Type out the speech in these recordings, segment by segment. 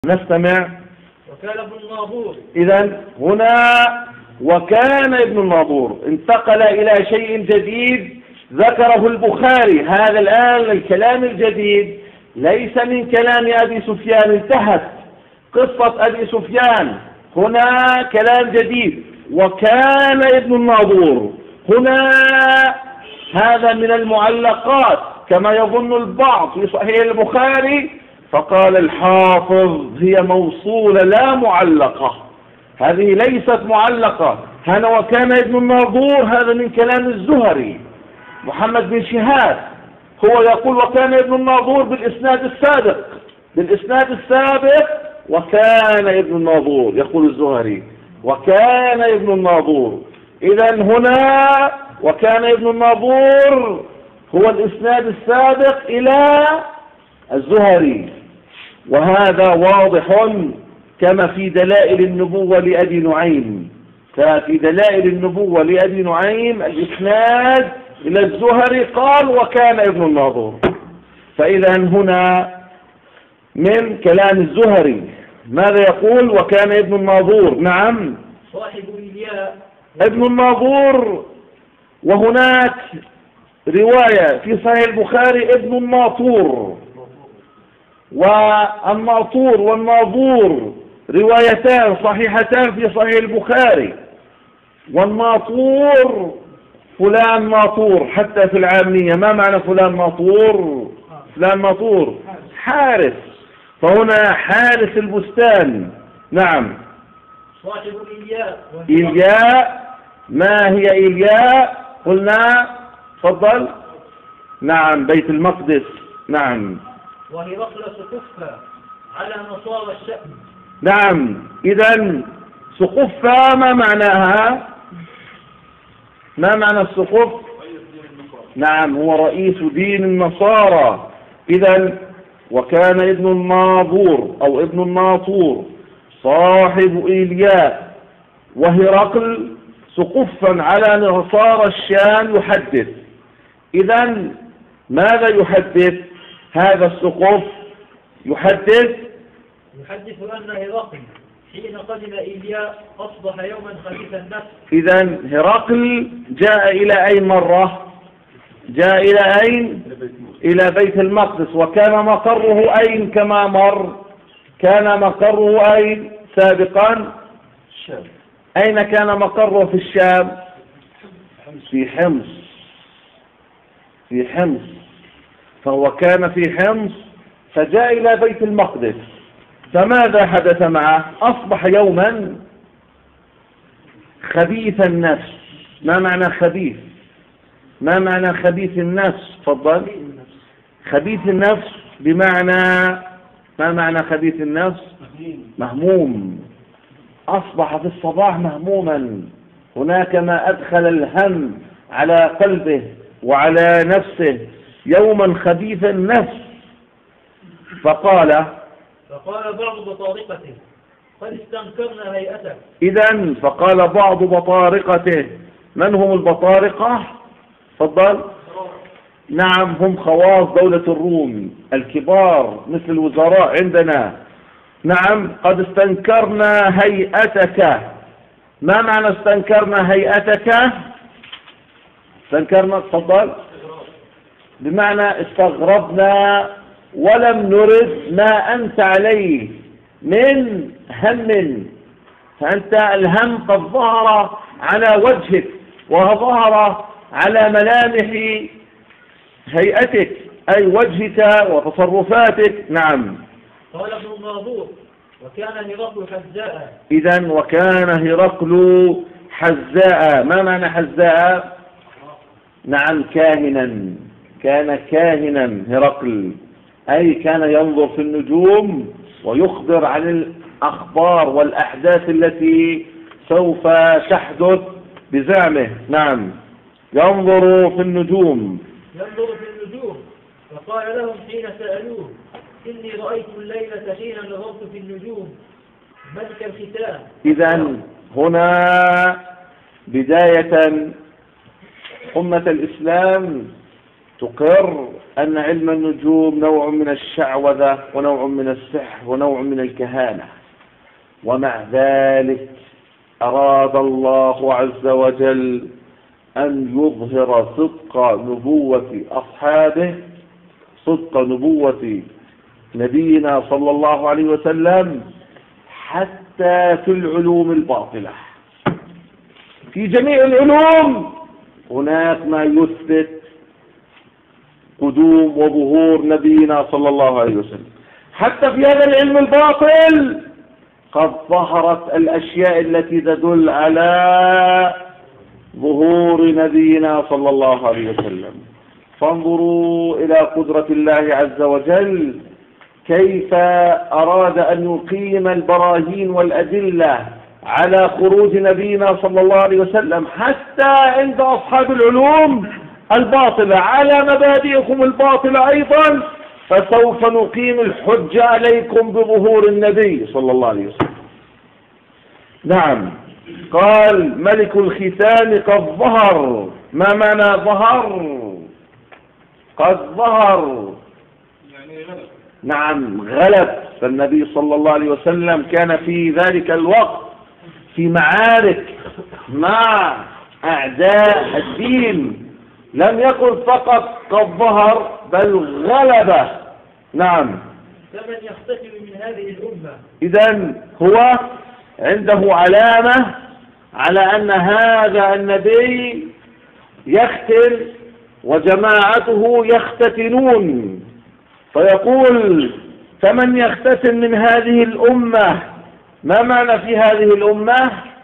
نستمع. وكان ابن الناظور. إذن هنا وكان ابن الناظور انتقل إلى شيء جديد ذكره البخاري. هذا الآن الكلام الجديد ليس من كلام أبي سفيان، انتهت قصة أبي سفيان. هنا كلام جديد وكان ابن الناظور. هنا هذا من المعلقات كما يظن البعض في صحيح البخاري، فقال الحافظ هي موصولة لا معلقة، هذه ليست معلقة. هنا وكان ابن الناظور هذا من كلام الزهري محمد بن شهاب، هو يقول وكان ابن الناظور بالإسناد السابق وكان ابن الناظور، يقول الزهري وكان ابن الناظور. إذن هنا وكان ابن الناظور هو الإسناد السابق إلى الزهري، وهذا واضح كما في دلائل النبوة لأبي نعيم. ففي دلائل النبوة لأبي نعيم الإسناد إلى الزهري قال وكان ابن الناظور. فإذا هنا من كلام الزهري ماذا يقول؟ وكان ابن الناظور. نعم صاحب إلياء ابن الناظور. وهناك رواية في صحيح البخاري ابن الناطور، والناطور والناظور روايتان صحيحتان في صحيح البخاري. والناطور فلان ناطور، حتى في العامية ما معنى فلان ناطور؟ فلان ناطور حارس، فهنا حارس البستان. نعم صاحب إلياء. إلياء، ما هي إلياء؟ قلنا تفضل. نعم بيت المقدس. نعم وهرقل سقفة على نصارى الشأم. نعم إذن سقفة ما معناها؟ ما معنى السقف؟ نعم هو رئيس دين النصارى. إذن وكان ابن الناظور أو ابن الناطور صاحب إيلياء وهرقل سقفا على نصارى الشام يحدث. إذن ماذا يحدث هذا السقف؟ يحدث أن هرقل حين قدم إيلياء أصبح يوما خبيث النفس. إذن هرقل جاء إلى أي مرة؟ جاء إلى أين؟ إلى بيت المقدس. وكان مقره أين كما مر؟ كان مقره أين سابقا؟ الشام. أين كان مقره في الشام؟ في حمص. في حمص، فهو كان في حمص فجاء إلى بيت المقدس. فماذا حدث معه؟ أصبح يوما خبيث النفس. ما معنى خبيث؟ ما معنى خبيث النفس؟ تفضل. خبيث النفس بمعنى، ما معنى خبيث النفس؟ مهموم. أصبح في الصباح مهموما، هناك ما أدخل الهم على قلبه وعلى نفسه، يوما خبيث النفس. فقال بعض بطارقته قد استنكرنا هيئتك. إذن فقال بعض بطارقته. من هم البطارقة؟ تفضل. نعم هم خواص دولة الروم الكبار مثل الوزراء عندنا. نعم قد استنكرنا هيئتك. ما معنى استنكرنا هيئتك؟ استنكرنا تفضل بمعنى استغربنا ولم نرد ما أنت عليه من هم. فأنت الهم قد ظهر على وجهك وظهر على ملامح هيئتك أي وجهك وتصرفاتك. نعم قال ابن الناظور وكان هرقل حزاء. إذن وكان هرقل حزاء. ما معنى حزاء؟ نعم كاهنا، كان كاهنا هرقل، أي كان ينظر في النجوم ويخبر عن الأخبار والأحداث التي سوف تحدث بزعمه. نعم ينظر في النجوم. فقال لهم حين سألوه إني رأيت الليلة حين نظرت في النجوم ملك الختام. إذن هنا بداية أمة الإسلام تقر أن علم النجوم نوع من الشعوذة ونوع من السحر ونوع من الكهانة، ومع ذلك أراد الله عز وجل أن يظهر صدق نبوة أصحابه، صدق نبوة نبينا صلى الله عليه وسلم، حتى في العلوم الباطلة. في جميع العلوم هناك ما يثبت قدوم وظهور نبينا صلى الله عليه وسلم. حتى في هذا العلم الباطل قد ظهرت الأشياء التي تدل على ظهور نبينا صلى الله عليه وسلم. فانظروا إلى قدرة الله عز وجل كيف أراد أن يقيم البراهين والأدلة على خروج نبينا صلى الله عليه وسلم حتى عند أصحاب العلوم الباطلة على مبادئكم الباطلة أيضا، فسوف نقيم الحجة عليكم بظهور النبي صلى الله عليه وسلم. نعم، قال ملك الختان قد ظهر. ما معنى ظهر؟ قد ظهر يعني غلب. نعم غلب. فالنبي صلى الله عليه وسلم كان في ذلك الوقت في معارك مع أعداء الدين، لم يكن فقط قد ظهر بل غلب. نعم. فمن يختتم من هذه الأمة، إذن هو عنده علامة على أن هذا النبي يختن وجماعته يختتنون، فيقول فمن يختتن من هذه الأمة. ما معنى في هذه الأمة؟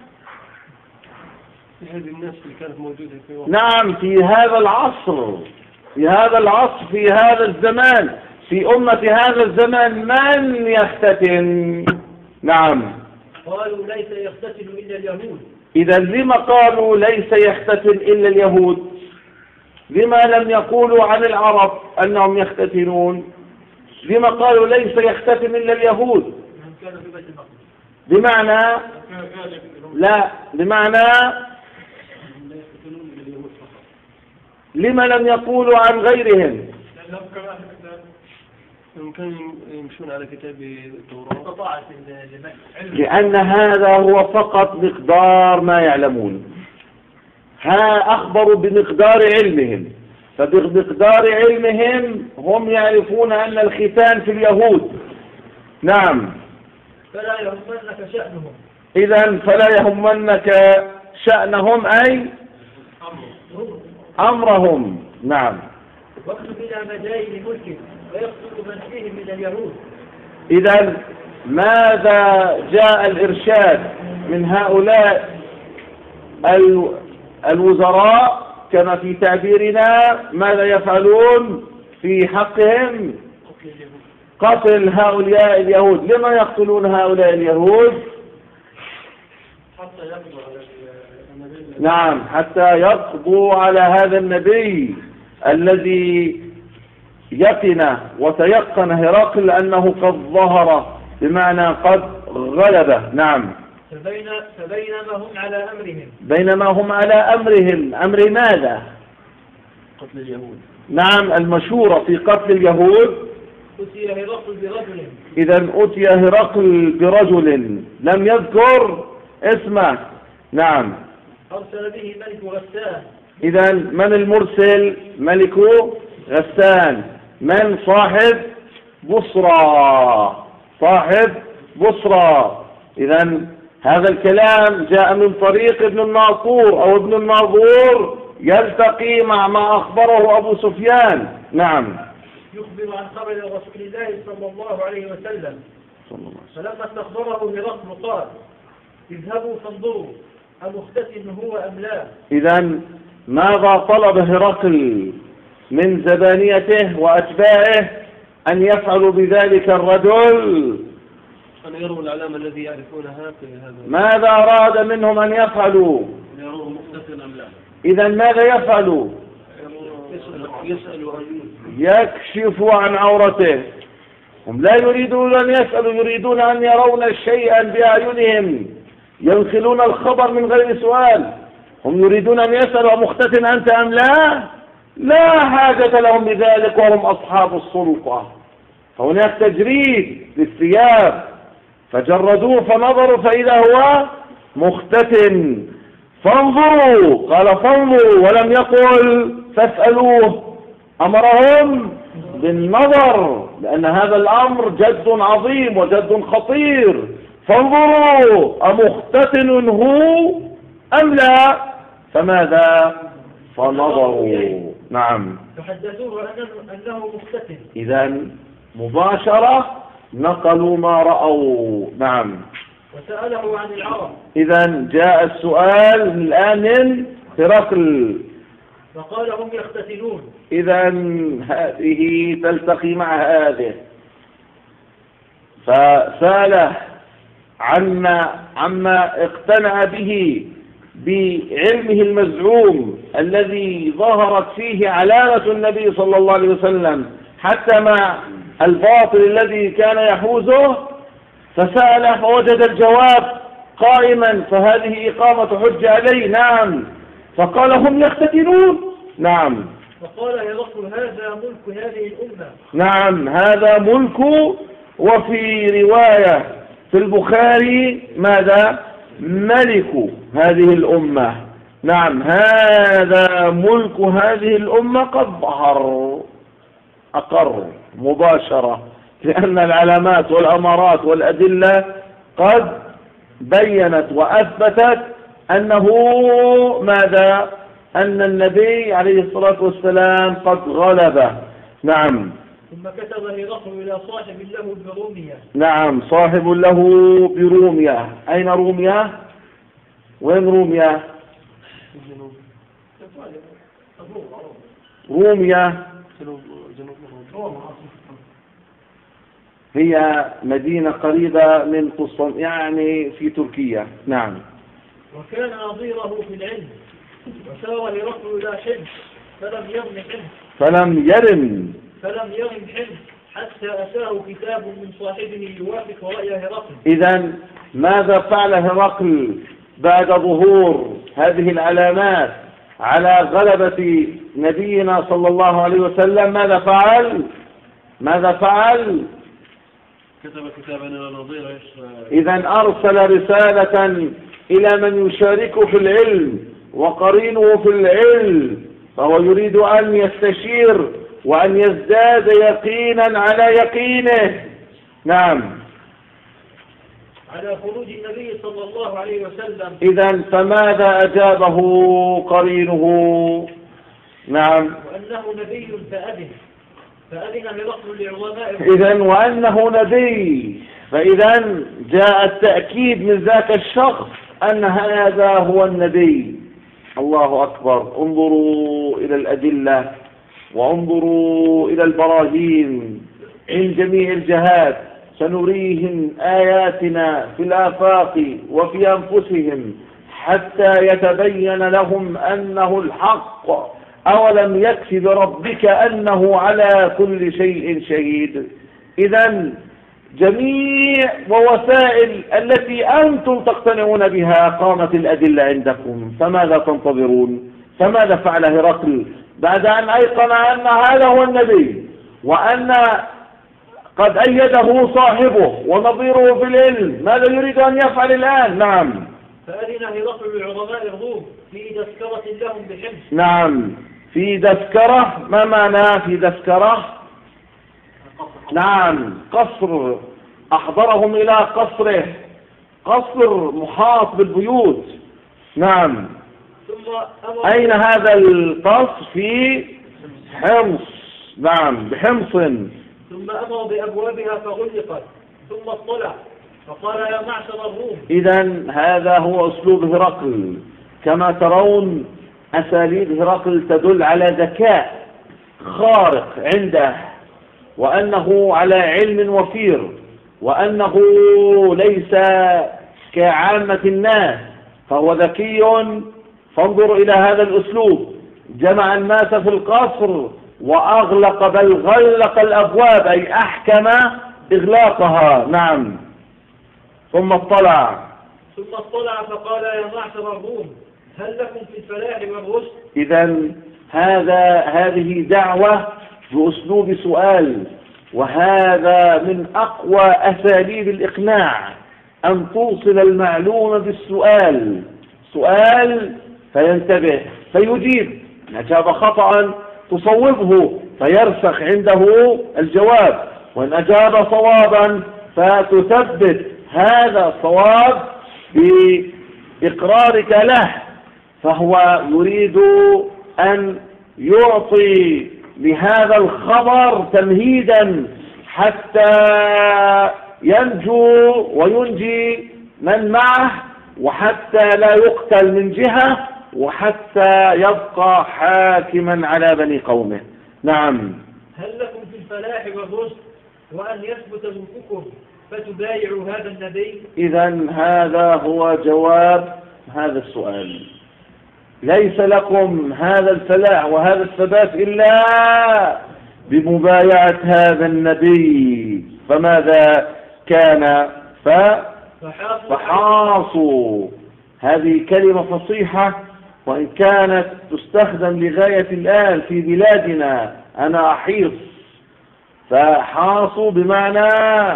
في هذه الناس اللي كانت موجودة في وقت. نعم، في هذا العصر، في هذا العصر، في هذا الزمان، في أمة هذا الزمان من يختتن؟ نعم. قالوا ليس يختتن إلا اليهود. إذا لما قالوا ليس يختتن إلا اليهود؟ لما لم يقولوا عن العرب أنهم يختتنون؟ لما قالوا ليس يختتن إلا اليهود؟ بمعنى لا، بمعنى لما لم يقولوا عن غيرهم؟ كانوا يمشون على كتاب التوراة، لأن هذا هو فقط مقدار ما يعلمون. ها أخبروا بمقدار علمهم، فبمقدار علمهم هم يعرفون أن الختان في اليهود. نعم. فلا يهمنك شأنهم. إذن فلا يهمنك شأنهم أي أمرهم. نعم. واكتب إلى مدائن ملكه ويقتل من فيهم من اليهود. إذن ماذا جاء الإرشاد من هؤلاء الوزراء كما في تعبيرنا؟ ماذا يفعلون في حقهم؟ قتل هؤلاء اليهود. لما يقتلون هؤلاء اليهود؟ نعم، حتى يقضوا على هذا النبي الذي يقن وتيقن هرقل أنه قد ظهر، بمعنى قد غلبه. نعم. فبينما هم على أمرهم. بينما هم على أمرهم. أمر ماذا؟ قتل اليهود. نعم، المشورة في قتل اليهود. أتي هرقل برجل. إذا أتي هرقل برجل لم يذكر اسمه. نعم. أرسل به ملك غسان. إذا من المرسل؟ ملك غسان. من صاحب بصرى؟ صاحب بصرى. إذا هذا الكلام جاء من طريق ابن الناصور أو ابن الناظور يلتقي مع ما أخبره أبو سفيان. نعم. يخبر عن خبر رسول الله صلى الله عليه وسلم. فلما استخبره هرقل قال اذهبوا فانظروا أمختتن هو أم لا. إذا ماذا طلب هرقل من زبانيته وأتباعه؟ أن يفعلوا بذلك الرجل، أن يروا العلامة الذي يعرفونها في هذا. ماذا أراد منهم أن يفعلوا؟ يروا مختتن أم لا. إذا ماذا يفعلوا؟ يسألوا يكشفوا عن عورته. هم لا يريدون أن يسألوا، يريدون أن يرون شيئا بأعينهم، ينقلون الخبر من غير سؤال. هم يريدون أن يسألوا مختتن أنت أم لا؟ لا حاجة لهم بذلك وهم أصحاب السلطة. فهناك تجريد للثياب، فجردوه فنظروا فإذا هو مختتن. فانظروا، قال فانظروا ولم يقل فاسألوه، أمرهم بالنظر، لأن هذا الأمر جد عظيم وجد خطير. فانظروا أمختتن هو أم لا؟ فماذا؟ فنظروا. نعم. فحدثوه أنه مختتن. إذن مباشرة نقلوا ما رأوا. نعم. وسأله عن العرب. إذن جاء السؤال الآن من هرقل، فقال هم يختتنون. إذن هذه تلتقي مع هذه، فسأله عما اقتنع به بعلمه المزعوم الذي ظهرت فيه علامة النبي صلى الله عليه وسلم حتى مع الباطل الذي كان يحوزه. فسأله فوجد الجواب قائما، فهذه إقامة حجة عليه. نعم. فقال هم يختتنون. نعم. فقال هرقل هذا ملك هذه الأمة. نعم هذا ملك. وفي رواية في البخاري ماذا؟ ملك هذه الأمة. نعم هذا ملك هذه الأمة قد ظهر، أقر مباشرة، لأن العلامات والأمارات والأدلة قد بينت وأثبتت أنه ماذا؟ أن النبي عليه الصلاة والسلام قد غلبه. نعم. ثم كتب هرقل إلى صاحب له برومية. نعم صاحب له برومية. أين رومية؟ وين رومية؟ رومية هي مدينة قريبة من قسطنطين، يعني في تركيا. نعم. وكان نظيره في العلم. وسار هرقل إلى حمص فلم يرم حمص حتى أتاه كتاب من صاحبه يوافق رأي هرقل. إذن ماذا فعل هرقل بعد ظهور هذه العلامات على غلبة نبينا صلى الله عليه وسلم؟ ماذا فعل؟ كتب كتابا إلى نظيره. إذن أرسل رسالة إلى من يشاركه في العلم وقرينه في العلم، فهو يريد أن يستشير وأن يزداد يقينا على يقينه. نعم. على خروج النبي صلى الله عليه وسلم. إذن فماذا أجابه قرينه؟ نعم. وأنه نبي فأذن هرقل لعظماء. إذن وأنه نبي، فإذن جاء التأكيد من ذاك الشخص أن هذا هو النبي. الله أكبر. انظروا إلى الأدلة وانظروا إلى البراهين من جميع الجهات. سنريهم آياتنا في الآفاق وفي أنفسهم حتى يتبين لهم أنه الحق. أولم يكف بربك أنه على كل شيء شهيد. إذن جميع ووسائل التي أنتم تقتنعون بها قامت الأدلة عندكم، فماذا تنتظرون؟ فماذا فعل هرقل بعد أن أيقن أن هذا هو النبي وأن قد أيده صاحبه ونظيره في العلم؟ ماذا يريد أن يفعل الآن؟ نعم. فأذن هرقل لعظماء الروم في تذكرة لهم بحمص. نعم في تذكرة. ما معنى في تذكرة؟ نعم قصر، أحضرهم إلى قصره، قصر محاط بالبيوت. نعم. أين هذا القصر؟ في حمص. نعم بحمص. ثم أمر بأبوابها فغلقت ثم اطلع فقال يا معشر الروم. إذن هذا هو أسلوب هرقل. كما ترون أساليب هرقل تدل على ذكاء خارق عنده، وأنه على علم وفير، وأنه ليس كعامة الناس، فهو ذكي. فانظروا إلى هذا الأسلوب. جمع الناس في القصر وأغلق، بل غلق الأبواب، أي أحكم إغلاقها. نعم. ثم اطلع فقال يا معشر الروم هل لكم في الفلاح والرشد؟ إذن هذه دعوة بأسلوب سؤال، وهذا من أقوى أساليب الإقناع، أن توصل المعلومة بالسؤال، سؤال فينتبه فيجيب، إن أجاب خطأ تصوبه فيرسخ عنده الجواب، وإن أجاب صوابا فتثبت هذا الصواب بإقرارك له. فهو يريد أن يعطي لهذا الخبر تمهيدا حتى ينجو وينجي من معه، وحتى لا يقتل من جهة، وحتى يبقى حاكما على بني قومه. نعم. هل لكم في الفلاح والرشد وأن يثبت ملككم فتبايعوا هذا النبي؟ إذن هذا هو جواب هذا السؤال. ليس لكم هذا الفلاح وهذا الثبات إلا بمبايعة هذا النبي. فماذا كان؟ فحاصوا. هذه كلمة فصيحة، وإن كانت تستخدم لغاية الآن في بلادنا. أنا أحيص. فحاصوا بمعنى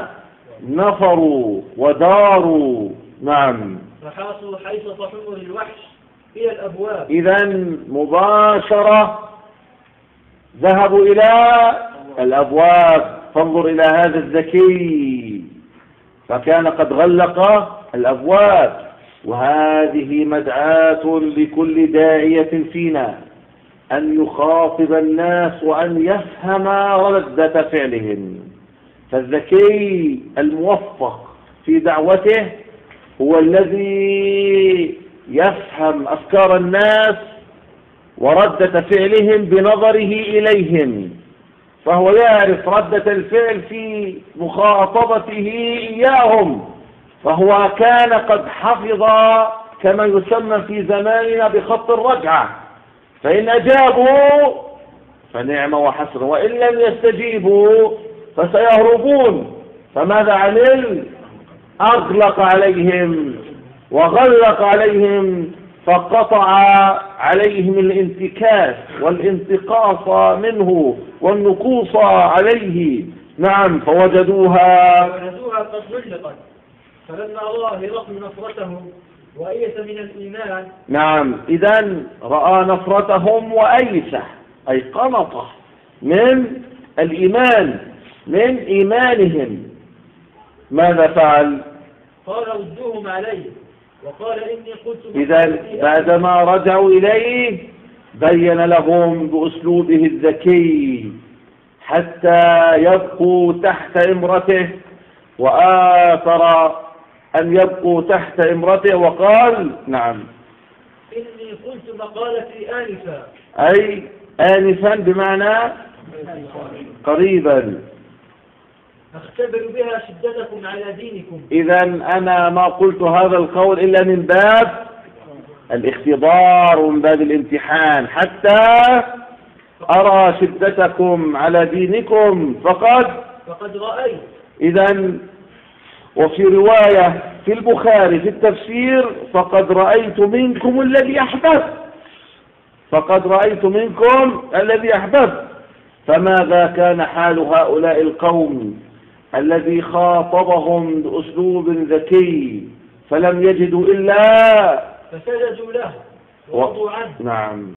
نفروا وداروا. نعم. فحاصوا حيث تحمر الوحش هي الأبواب. إذن مباشرة ذهبوا إلى الأبواب. فانظر إلى هذا الذكي، فكان قد غلق الأبواب. وهذه مدعاة لكل داعية فينا أن يخاطب الناس وأن يفهم ردة فعلهم. فالذكي الموفق في دعوته هو الذي يفهم أفكار الناس وردة فعلهم بنظره إليهم، فهو يعرف ردة الفعل في مخاطبته إياهم. فهو كان قد حفظ كما يسمى في زماننا بخط الرجعة، فإن أجابوا فنعم وحسن، وإن لم يستجيبوا فسيهربون. فماذا عمل؟ أغلق عليهم وغلق عليهم، فقطع عليهم الانتكاس والانتقاص منه والنقوص عليه. نعم. فوجدوها قد غلقت، فلما رأى هرقل نفرتهم وأيس من الإيمان. نعم. إذن رأى نفرتهم وأيس، أي قنطه من الإيمان، من إيمانهم. ماذا فعل؟ قال ردوهم علي وقال إني قلت. إذن بعدما رجعوا إليه بين لهم بأسلوبه الذكي حتى يبقوا تحت إمرته، وآثر أن يبقوا تحت إمرته وقال: نعم، إني قلت مقالتي آنفا، أي آنفا بمعنى قريبا، أختبر بها شدتكم على دينكم. إذن أنا ما قلت هذا القول إلا من باب الاختبار ومن باب الامتحان، حتى أرى شدتكم على دينكم. فقد رأيت. إذن وفي رواية في البخاري في التفسير: فقد رأيت منكم الذي أحببت. فقد رأيت منكم الذي أحببت. فماذا كان حال هؤلاء القوم الذي خاطبهم بأسلوب ذكي فلم يجدوا إلا فسجدوا له ورضوا عنه. نعم.